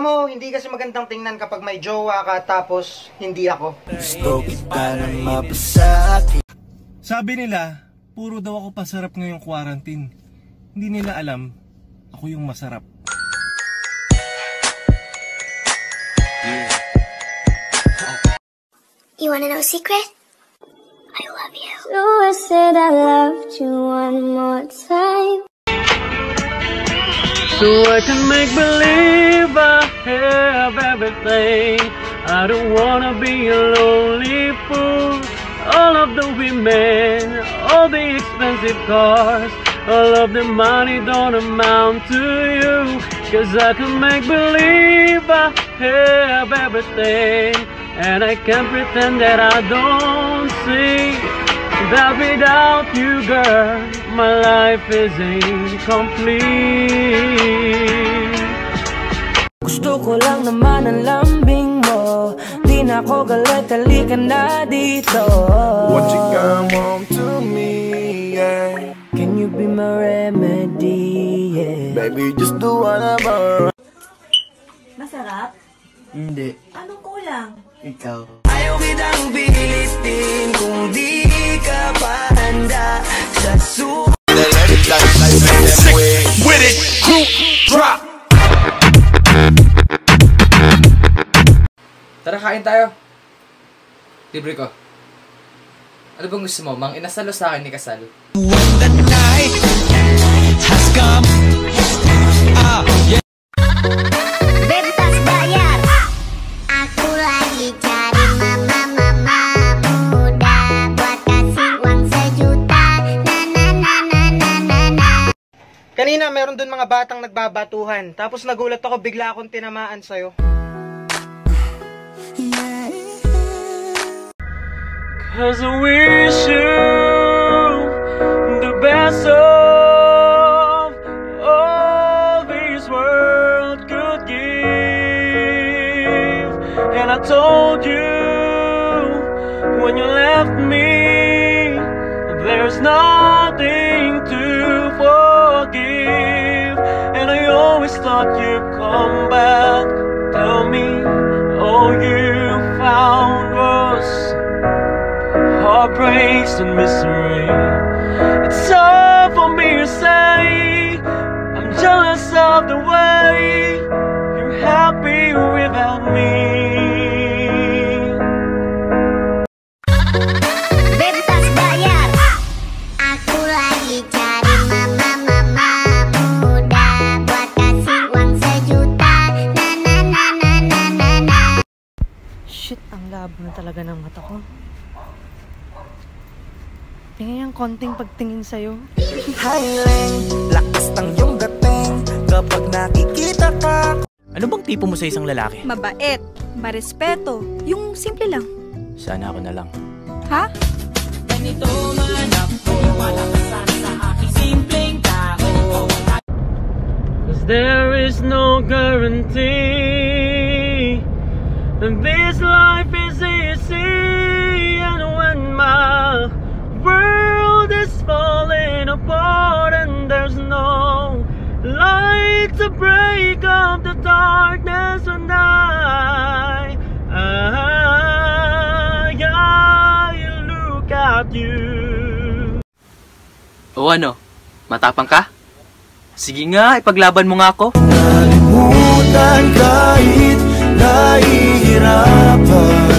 Alam mo, hindi kasi magandang tingnan kapag may jowa ka tapos hindi ako. Gusto kita na mapasakit. Sabi nila, puro daw ako pasarap ngayong quarantine. Hindi nila alam, ako yung masarap. You wanna know a secret? I love you. So I said I loved you one more time. So I can make believe I have everything. I don't wanna be a lonely fool. All of the women, all the expensive cars, all of the money don't amount to you. Cause I can make believe I have everything. And I can't pretend that I don't see that without you, girl, my life is incomplete. Gusto ko lang naman ang lambing mo. Di na ako galit, halika na dito. What you come home to me, yeah. Can you be my remedy, yeah. Baby, just do whatever. Masarap? Hindi. Anong kulang? Ikaw. Ayaw kitang pilitin kung di ka pa handa sa With it, group drop. Tara, kain tayo. Libre ko. Ano bang gusto mo? Mang inasal o sa akin ni kasal? When the night has come, yeah. Bebas bayar. Aku lagi cari mama muda buat kasih uang sejuta. Na na na na na na na. Kanina meron dun mga batang nagbabatuhan. Tapos nagulat ako, bigla akong tinamaan sa'yo. Cause I wish you the best of all this world could give. And I told you when you left me, there's nothing to forgive. And I always thought you'd come back. Tell me all you found was heartbreaks and misery. It's hard for me to say I'm jealous of the way you're happy without me. Bebas bayar. Aku lagi cari mama muda buat kasih uang sejuta. Na na na na na na na. Shit, ang labo na talaga ng mata ko. Tingnan yung konting pagtingin sa'yo. Highland, lakas ng iyong dating kapag nakikita ka. Ano bang tipo mo sa isang lalaki? Mabait, marespeto, yung simple lang. Sana ako na lang. Ha? Ganito man ako, malakasan sa aking simpleng tao. Cause there is no guarantee that this life is easy. And when my world is falling apart and there's no light to break up the darkness when I look at you. O ano? Matapang ka? Sige nga, ipaglaban mo nga ako. Nalimutan kahit nahihirapan.